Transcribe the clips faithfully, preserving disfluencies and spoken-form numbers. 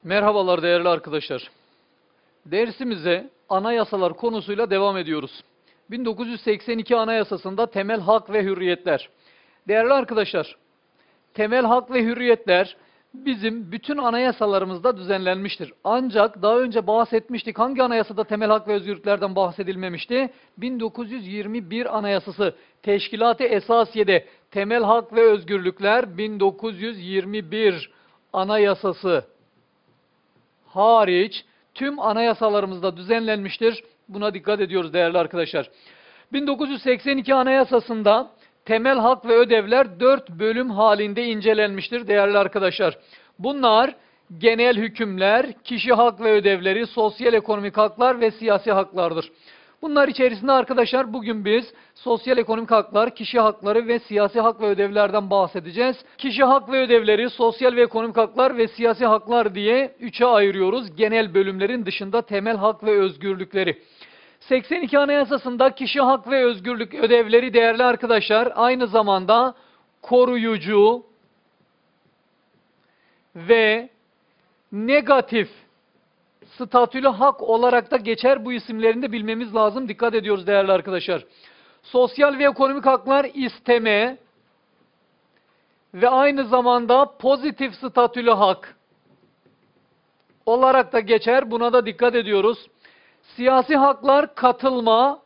Merhabalar değerli arkadaşlar. Dersimize anayasalar konusuyla devam ediyoruz. bin dokuz yüz seksen iki Anayasasında temel hak ve hürriyetler. Değerli arkadaşlar, temel hak ve hürriyetler bizim bütün anayasalarımızda düzenlenmiştir. Ancak daha önce bahsetmiştik, hangi anayasada temel hak ve özgürlüklerden bahsedilmemişti? bin dokuz yüz yirmi bir Anayasası, Teşkilat-ı Esasiye'de temel hak ve özgürlükler bin dokuz yüz yirmi bir Anayasası hariç tüm anayasalarımızda düzenlenmiştir. Buna dikkat ediyoruz değerli arkadaşlar. bin dokuz yüz seksen iki Anayasasında temel hak ve ödevler dört bölüm halinde incelenmiştir değerli arkadaşlar. Bunlar genel hükümler, kişi hak ve ödevleri, sosyal ekonomik haklar ve siyasi haklardır. Bunlar içerisinde arkadaşlar bugün biz sosyal ekonomik haklar, kişi hakları ve siyasi hak ve ödevlerden bahsedeceğiz. Kişi hak ve ödevleri, sosyal ve ekonomik haklar ve siyasi haklar diye üçe ayırıyoruz. Genel bölümlerin dışında temel hak ve özgürlükleri. seksen iki Anayasasında kişi hak ve özgürlük ödevleri değerli arkadaşlar aynı zamanda koruyucu ve negatif statülü hak olarak da geçer. Bu isimlerini de bilmemiz lazım. Dikkat ediyoruz değerli arkadaşlar. Sosyal ve ekonomik haklar isteme ve aynı zamanda pozitif statülü hak olarak da geçer. Buna da dikkat ediyoruz. Siyasi haklar katılma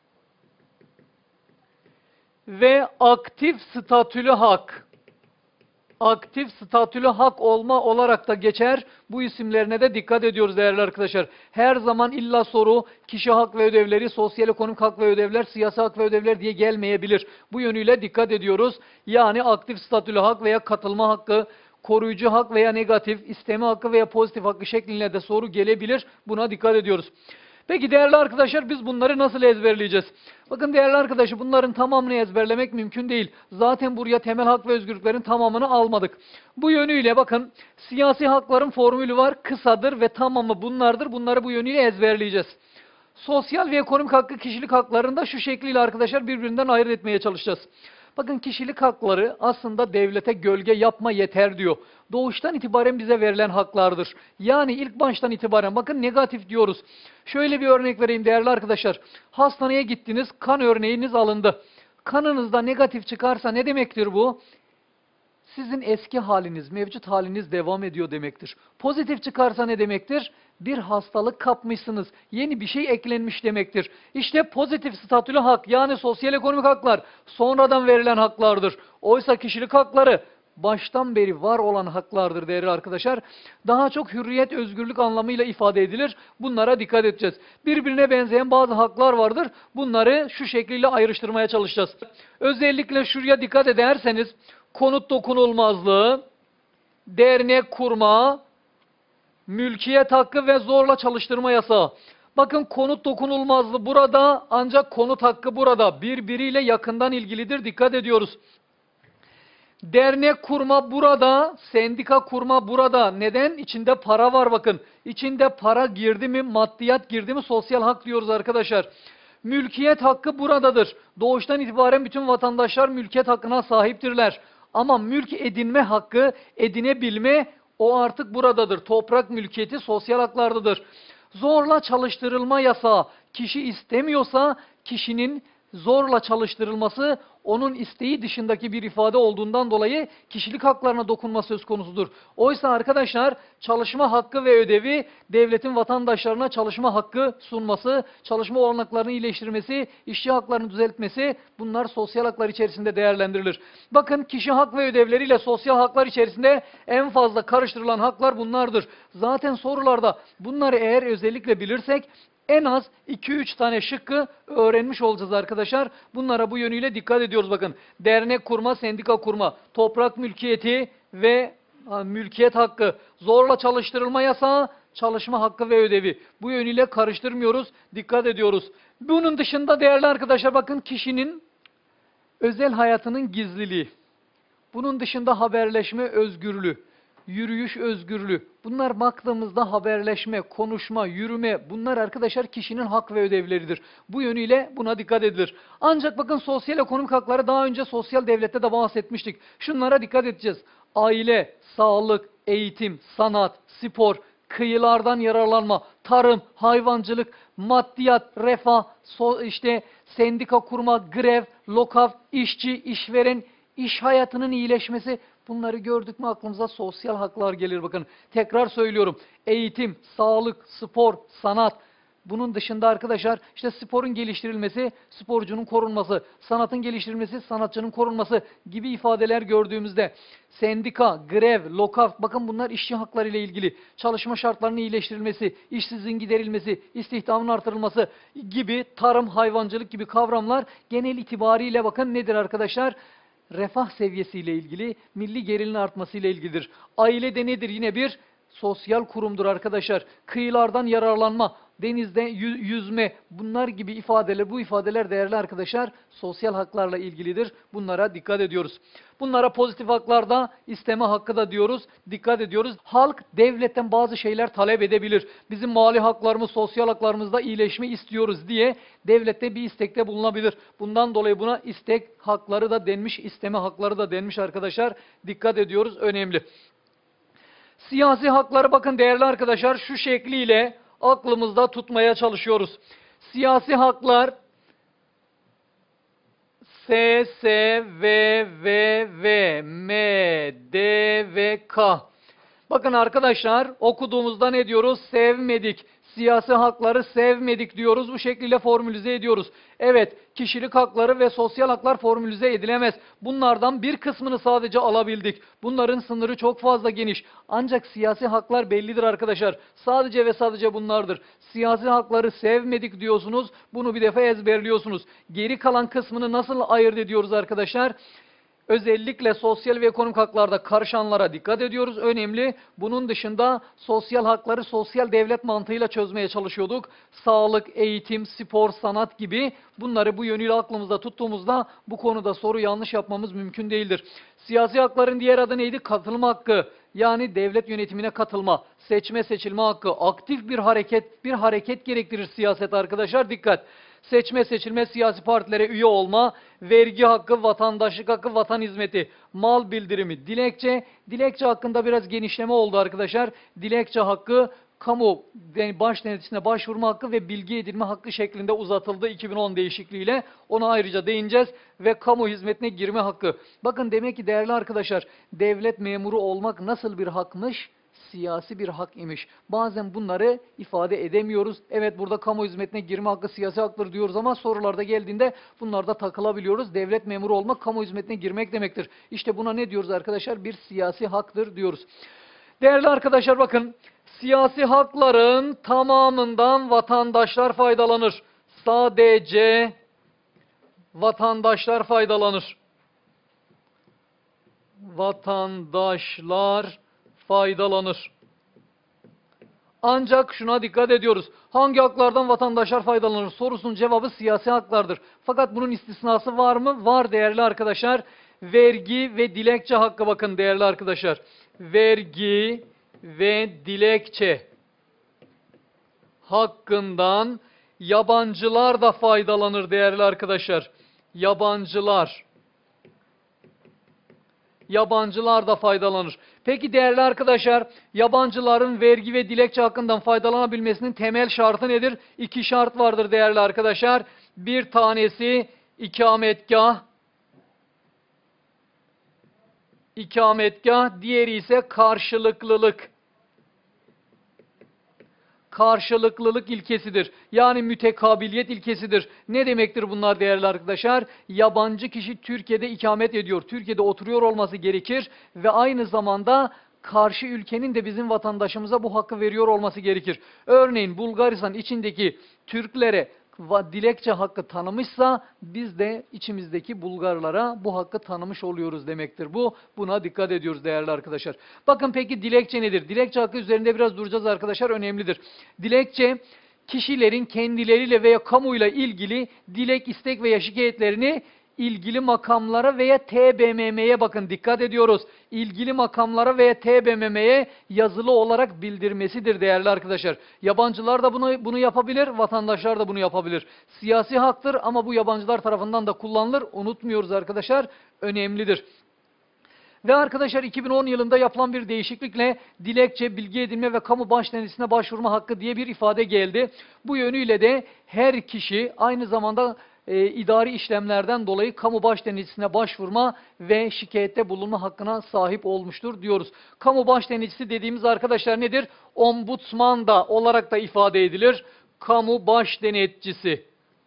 ve aktif statülü hak. Aktif statülü hak olma olarak da geçer. Bu isimlerine de dikkat ediyoruz değerli arkadaşlar. Her zaman illa soru kişi hak ve ödevleri, sosyal ekonomik hak ve ödevler, siyasi hak ve ödevler diye gelmeyebilir. Bu yönüyle dikkat ediyoruz. Yani aktif statülü hak veya katılma hakkı, koruyucu hak veya negatif, isteme hakkı veya pozitif hakkı şeklinde de soru gelebilir. Buna dikkat ediyoruz. Peki değerli arkadaşlar biz bunları nasıl ezberleyeceğiz? Bakın değerli arkadaşlar bunların tamamını ezberlemek mümkün değil. Zaten buraya temel hak ve özgürlüklerin tamamını almadık. Bu yönüyle bakın siyasi hakların formülü var. Kısadır ve tamamı bunlardır. Bunları bu yönüyle ezberleyeceğiz. Sosyal ve ekonomik hakkı, kişilik haklarını da şu şekliyle arkadaşlar birbirinden ayırt etmeye çalışacağız. Bakın kişilik hakları aslında devlete gölge yapma yeter diyor. Doğuştan itibaren bize verilen haklardır. Yani ilk baştan itibaren bakın negatif diyoruz. Şöyle bir örnek vereyim değerli arkadaşlar. Hastaneye gittiniz, kan örneğiniz alındı. Kanınızda negatif çıkarsa ne demektir bu? Sizin eski haliniz, mevcut haliniz devam ediyor demektir. Pozitif çıkarsa ne demektir? Bir hastalık kapmışsınız, yeni bir şey eklenmiş demektir. İşte pozitif statülü hak yani sosyal ekonomik haklar sonradan verilen haklardır. Oysa kişilik hakları baştan beri var olan haklardır değerli arkadaşlar. Daha çok hürriyet, özgürlük anlamıyla ifade edilir. Bunlara dikkat edeceğiz. Birbirine benzeyen bazı haklar vardır. Bunları şu şekliyle ayrıştırmaya çalışacağız. Özellikle şuraya dikkat ederseniz konut dokunulmazlığı, dernek kurma, mülkiyet hakkı ve zorla çalıştırma yasağı. Bakın konut dokunulmazlığı burada ancak konut hakkı burada. Birbiriyle yakından ilgilidir. Dikkat ediyoruz. Dernek kurma burada, sendika kurma burada. Neden? İçinde para var bakın. İçinde para girdi mi, maddiyat girdi mi sosyal hak diyoruz arkadaşlar. Mülkiyet hakkı buradadır. Doğuştan itibaren bütün vatandaşlar mülkiyet hakkına sahiptirler. Ama mülk edinme hakkı, edinebilme o artık buradadır. Toprak mülkiyeti sosyal haklardadır. Zorla çalıştırılma yasağı. Kişi istemiyorsa kişinin zorla çalıştırılması onun isteği dışındaki bir ifade olduğundan dolayı kişilik haklarına dokunma söz konusudur. Oysa arkadaşlar çalışma hakkı ve ödevi devletin vatandaşlarına çalışma hakkı sunması, çalışma olanaklarını iyileştirmesi, işçi haklarını düzeltmesi bunlar sosyal haklar içerisinde değerlendirilir. Bakın kişi hak ve ödevleriyle sosyal haklar içerisinde en fazla karıştırılan haklar bunlardır. Zaten sorularda bunları eğer özellikle bilirsek en az iki üç tane şıkkı öğrenmiş olacağız arkadaşlar. Bunlara bu yönüyle dikkat ediyoruz bakın. Dernek kurma, sendika kurma, toprak mülkiyeti ve ha, mülkiyet hakkı, zorla çalıştırılma yasağı, çalışma hakkı ve ödevi. Bu yönüyle karıştırmıyoruz, dikkat ediyoruz. Bunun dışında değerli arkadaşlar bakın kişinin özel hayatının gizliliği. Bunun dışında haberleşme özgürlüğü, yürüyüş özgürlüğü. Bunlar baktığımızda haberleşme, konuşma, yürüme bunlar arkadaşlar kişinin hak ve ödevleridir. Bu yönüyle buna dikkat edilir. Ancak bakın sosyal ekonomik hakları daha önce sosyal devlette de bahsetmiştik. Şunlara dikkat edeceğiz. Aile, sağlık, eğitim, sanat, spor, kıyılardan yararlanma, tarım, hayvancılık, maddiyat, refah, so işte sendika kurma, grev, lokav, işçi, işveren, iş hayatının iyileşmesi. Bunları gördük mü aklımıza sosyal haklar gelir bakın. Tekrar söylüyorum. Eğitim, sağlık, spor, sanat. Bunun dışında arkadaşlar işte sporun geliştirilmesi, sporcunun korunması, sanatın geliştirilmesi, sanatçının korunması gibi ifadeler gördüğümüzde sendika, grev, lokaf, bakın bunlar işçi hakları ile ilgili, çalışma şartlarının iyileştirilmesi, işsizliğin giderilmesi, istihdamın artırılması gibi, tarım, hayvancılık gibi kavramlar genel itibariyle bakın nedir arkadaşlar? Refah seviyesiyle ilgili, milli geriliğin artmasıyla ilgilidir. Aile de nedir? Yine bir sosyal kurumdur arkadaşlar. Kıyılardan yararlanma, denizde yüzme, bunlar gibi ifadeler, bu ifadeler değerli arkadaşlar sosyal haklarla ilgilidir. Bunlara dikkat ediyoruz. Bunlara pozitif haklarda isteme hakkı da diyoruz. Dikkat ediyoruz. Halk devletten bazı şeyler talep edebilir. Bizim mali haklarımız, sosyal haklarımızda iyileşme istiyoruz diye devlette bir istekte bulunabilir. Bundan dolayı buna istek hakları da denmiş, isteme hakları da denmiş arkadaşlar. Dikkat ediyoruz. Önemli. Siyasi hakları bakın değerli arkadaşlar şu şekliyle aklımızda tutmaya çalışıyoruz. Siyasi haklar S, S, V, V, V, M, D ve K. Bakın arkadaşlar okuduğumuzda ne diyoruz? Sevmedik. Siyasi hakları sevmedik diyoruz. Bu şekilde formülize ediyoruz. Evet, kişilik hakları ve sosyal haklar formülize edilemez. Bunlardan bir kısmını sadece alabildik. Bunların sınırı çok fazla geniş. Ancak siyasi haklar bellidir arkadaşlar. Sadece ve sadece bunlardır. Siyasi hakları sevmedik diyorsunuz. Bunu bir defa ezberliyorsunuz. Geri kalan kısmını nasıl ayırt ediyoruz arkadaşlar? Özellikle sosyal ve ekonomik haklarda karışanlara dikkat ediyoruz. Önemli. Bunun dışında sosyal hakları sosyal devlet mantığıyla çözmeye çalışıyorduk. Sağlık, eğitim, spor, sanat gibi bunları bu yönüyle aklımızda tuttuğumuzda bu konuda soru yanlış yapmamız mümkün değildir. Siyasi hakların diğer adı neydi? Katılma hakkı. Yani devlet yönetimine katılma, seçme seçilme hakkı, aktif bir hareket, bir hareket gerektirir siyaset arkadaşlar. Dikkat! Seçme seçilme, siyasi partilere üye olma, vergi hakkı, vatandaşlık hakkı, vatan hizmeti, mal bildirimi, dilekçe. Dilekçe hakkında biraz genişleme oldu arkadaşlar. Dilekçe hakkı, kamu baş denetçisine başvurma hakkı ve bilgi edinme hakkı şeklinde uzatıldı iki bin on değişikliğiyle. Ona ayrıca değineceğiz ve kamu hizmetine girme hakkı. Bakın demek ki değerli arkadaşlar, devlet memuru olmak nasıl bir hakmış? Siyasi bir hak imiş. Bazen bunları ifade edemiyoruz. Evet burada kamu hizmetine girme hakkı siyasi haktır diyoruz ama sorularda geldiğinde bunlarda takılabiliyoruz. Devlet memuru olmak kamu hizmetine girmek demektir. İşte buna ne diyoruz arkadaşlar? Bir siyasi haktır diyoruz. Değerli arkadaşlar bakın, siyasi hakların tamamından vatandaşlar faydalanır. Sadece vatandaşlar faydalanır. Vatandaşlar faydalanır. Ancak şuna dikkat ediyoruz. Hangi haklardan vatandaşlar faydalanır sorusunun cevabı siyasi haklardır. Fakat bunun istisnası var mı? Var değerli arkadaşlar. Vergi ve dilekçe hakkı bakın değerli arkadaşlar. Vergi ve dilekçe hakkından yabancılar da faydalanır değerli arkadaşlar. Yabancılar. Yabancılar da faydalanır. Peki değerli arkadaşlar, yabancıların vergi ve dilekçe hakkından faydalanabilmesinin temel şartı nedir? İki şart vardır değerli arkadaşlar. Bir tanesi ikametgah, ikametgah, diğeri ise karşılıklılık. Karşılıklılık ilkesidir. Yani mütekabiliyet ilkesidir. Ne demektir bunlar değerli arkadaşlar? Yabancı kişi Türkiye'de ikamet ediyor. Türkiye'de oturuyor olması gerekir ve aynı zamanda karşı ülkenin de bizim vatandaşımıza bu hakkı veriyor olması gerekir. Örneğin Bulgaristan içindeki Türklere dilekçe hakkı tanımışsa biz de içimizdeki Bulgarlara bu hakkı tanımış oluyoruz demektir. Bu buna dikkat ediyoruz değerli arkadaşlar. Bakın peki dilekçe nedir? Dilekçe hakkı üzerinde biraz duracağız arkadaşlar, önemlidir. Dilekçe kişilerin kendileriyle veya kamuyla ilgili dilek, istek veya şikayetlerini ilgili makamlara veya T B M M'ye bakın dikkat ediyoruz. İlgili makamlara veya T B M M'ye yazılı olarak bildirmesidir değerli arkadaşlar. Yabancılar da bunu bunu yapabilir, vatandaşlar da bunu yapabilir. Siyasi haktır ama bu yabancılar tarafından da kullanılır. Unutmuyoruz arkadaşlar, önemlidir. Ve arkadaşlar iki bin on yılında yapılan bir değişiklikle dilekçe, bilgi edinme ve kamu başdenetçisine başvurma hakkı diye bir ifade geldi. Bu yönüyle de her kişi aynı zamanda e, idari işlemlerden dolayı kamu başdenetçisine başvurma ve şikayette bulunma hakkına sahip olmuştur diyoruz. Kamu başdenetçisi dediğimiz arkadaşlar nedir? Ombudsman da olarak da ifade edilir. Kamu başdenetçisi.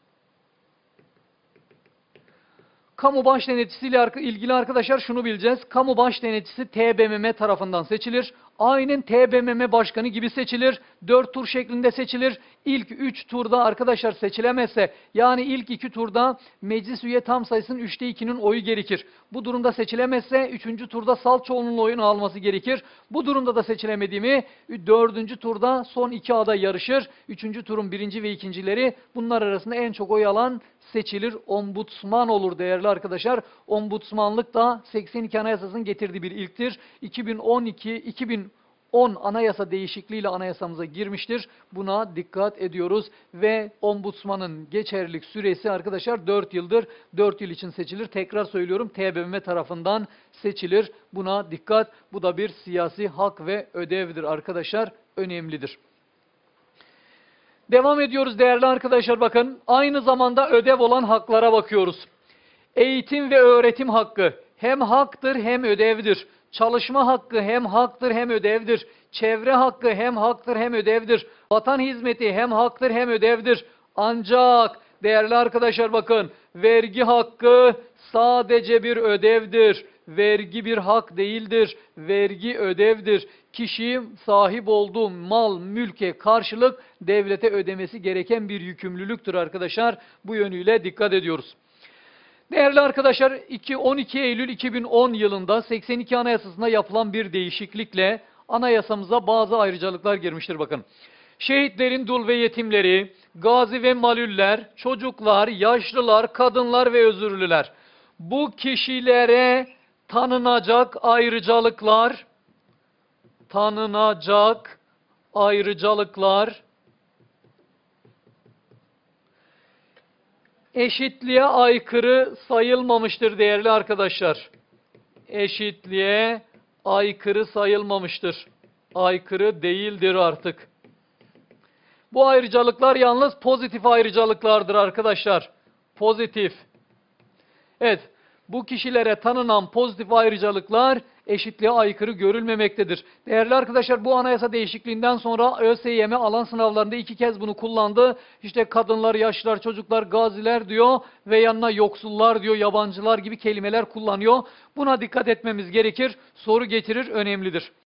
Kamu baş denetçisiyle ilgili arkadaşlar şunu bileceğiz. Kamu baş denetçisi T B M M tarafından seçilir. Aynen T B M M başkanı gibi seçilir. Dört tur şeklinde seçilir. İlk üç turda arkadaşlar seçilemezse, yani ilk iki turda meclis üye tam sayısının üçte ikinin oyu gerekir. Bu durumda seçilemezse üçüncü turda salt çoğunluğun oyunu alması gerekir. Bu durumda da seçilemedi mi dördüncü turda son iki aday yarışır. Üçüncü turun birinci ve ikincileri, bunlar arasında en çok oy alan seçilir. Ombudsman olur değerli arkadaşlar. Ombudsmanlık da seksen iki Anayasası'nın getirdiği bir ilktir. iki bin on iki iki bin on anayasa değişikliğiyle anayasamıza girmiştir. Buna dikkat ediyoruz ve ombudsmanın geçerlilik süresi arkadaşlar dört yıldır. dört yıl için seçilir. Tekrar söylüyorum, T B M M tarafından seçilir. Buna dikkat. Bu da bir siyasi hak ve ödevdir arkadaşlar. Önemlidir. Devam ediyoruz değerli arkadaşlar, bakın. Aynı zamanda ödev olan haklara bakıyoruz. Eğitim ve öğretim hakkı hem haktır hem ödevdir. Çalışma hakkı hem haktır hem ödevdir. Çevre hakkı hem haktır hem ödevdir. Vatan hizmeti hem haktır hem ödevdir. Ancak değerli arkadaşlar bakın, vergi hakkı sadece bir ödevdir. Vergi bir hak değildir. Vergi ödevdir. Kişi sahip olduğu mal, mülke karşılık devlete ödemesi gereken bir yükümlülüktür arkadaşlar. Bu yönüyle dikkat ediyoruz. Değerli arkadaşlar, on iki Eylül iki bin on yılında seksen iki Anayasası'nda yapılan bir değişiklikle anayasamıza bazı ayrıcalıklar girmiştir bakın. Şehitlerin dul ve yetimleri, gazi ve malüller, çocuklar, yaşlılar, kadınlar ve özürlüler. Bu kişilere tanınacak ayrıcalıklar, tanınacak ayrıcalıklar, eşitliğe aykırı sayılmamıştır değerli arkadaşlar. Eşitliğe aykırı sayılmamıştır. Aykırı değildir artık. Bu ayrıcalıklar yalnız pozitif ayrıcalıklardır arkadaşlar. Pozitif. Evet, bu kişilere tanınan pozitif ayrıcalıklar eşitliğe aykırı görülmemektedir. Değerli arkadaşlar, bu anayasa değişikliğinden sonra ÖSYM alan sınavlarında iki kez bunu kullandı. İşte kadınlar, yaşlılar, çocuklar, gaziler diyor ve yanına yoksullar diyor, yabancılar gibi kelimeler kullanıyor. Buna dikkat etmemiz gerekir. Soru getirir, önemlidir.